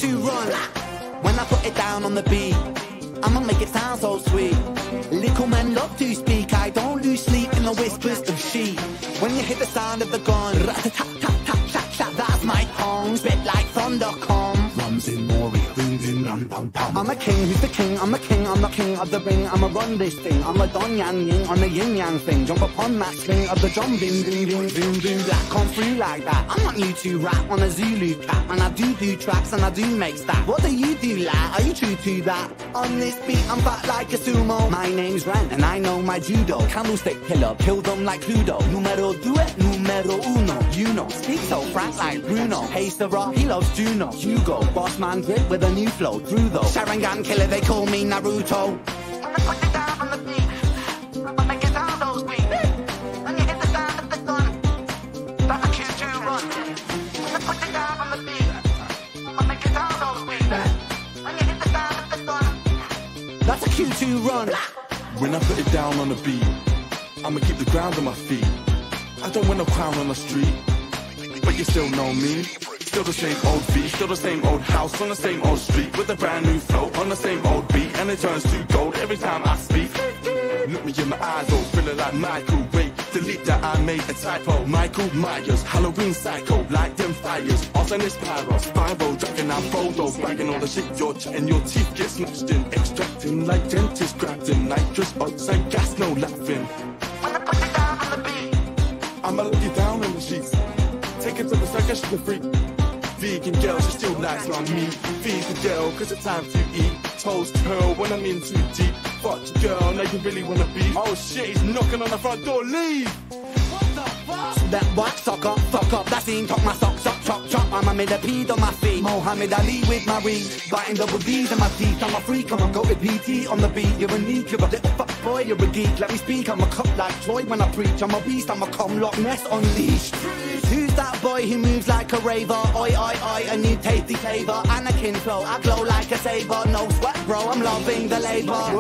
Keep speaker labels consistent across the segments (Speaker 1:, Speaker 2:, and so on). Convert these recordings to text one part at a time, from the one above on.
Speaker 1: to run. When I put it down on the beat, I'ma make it sound so sweet. Little men love to speak, I don't lose sleep in the whispers of sheep. When you hit the sound of the gun, rat-a-tat-tat-tat-tat-tat, that's my tongue. Spit like thunder come. Drums in Maury, rum-dum-pum. I'm a king, who's the king? I'm a king, I'm the king of the ring. I'ma run this thing, I'm a Don Yang Ying on the yin yang thing. Jump upon that swing of the drum, bing, bing, bing, bing, bing. Black come through like that. I'm not new to rap on a Zulu cap, and I do tracks and I do make stats. What do you do, lad? Are you true to that? On this beat, I'm fat like a sumo. My name's Ren, and I know my judo. Candlestick killer, kill them like Pluto. Numero due, numero uno. You know, speak so frank like Bruno. Hey, Sarah, he loves Juno. Hugo, boss man grip with a new flow. Through though, Sharingan killer, they call me Naruto. I'ma put it down on the beat. I'ma make it sound so sweet. When you hit the sound of the gun, that's a cue to run. I'ma put it down on the beat. I'ma make it sound so sweet. When you hit the sound of the gun, that's a cue to run.
Speaker 2: When I put it down on the beat, I'ma keep the ground on my feet. I don't want no crown on the street, but you still know me. Still the same old beat, still the same old house on the same old street, with a brand new flow on the same old beat, and it turns to gold every time I speak. Look me in my eyes, oh, feeling like Michael. Wait, delete that, I made a typo. Michael Myers, Halloween psycho, like them fires. Also this pyro, spiral, dragging out photos, bragging all the shit you're chatting. Your teeth get smashed in, extracting like dentist grabbed in, nitrous oxide gas, no laughing.
Speaker 1: When I put it down on the beat,
Speaker 2: I'ma look you down in the sheets, take it to the circus, she can freak. Vegan girl, she still likes on me. Vegan girl, cause it's time to eat. Toast curl when I'm in too deep. Fuck your girl, now you really wanna be. Oh shit, he's knocking on the front door, leave! What the fuck?
Speaker 1: That wax sock up, fuck up, that scene, talk my socks up, chop, chop. I'm a millipede on my feet. Mohammed Ali with my reed. Biting double D's in my teeth. I'm a freak, I'm a goated PT on the beat. You're unique, you're a little fuck boy, you're a geek. Let me speak, I'm a cup like Troy when I preach. I'm a beast, I'm a cum Loch Ness unleashed. Who's that boy who moves like a raver? Oi, oi, oi, a new tasty flavor. Anakin flow, I glow like a saber. No sweat, bro, I'm loving the labor.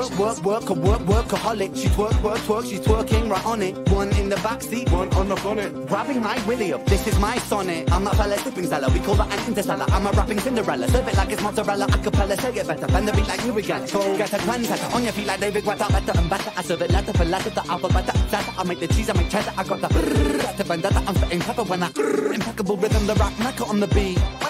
Speaker 1: Workaholic. She twerk, she's twerking right on it. One in the backseat,
Speaker 2: One on the bonnet,
Speaker 1: grabbing my willy up, this is my sonnet. I'm a fella sipping seller, we call that an interstellar. I'm a rapping Cinderella, serve it like it's mozzarella. Acapella, say it better, bend the beat like you again. Go get a trendsetter, on your feet like David Guetta. Better and better, I serve it letter for letter, the alphabet, etc. I make the cheese, I make cheddar, I got the vendetta. I'm spitting pepper when I impeccable rhythm, the rap mecca on the beat.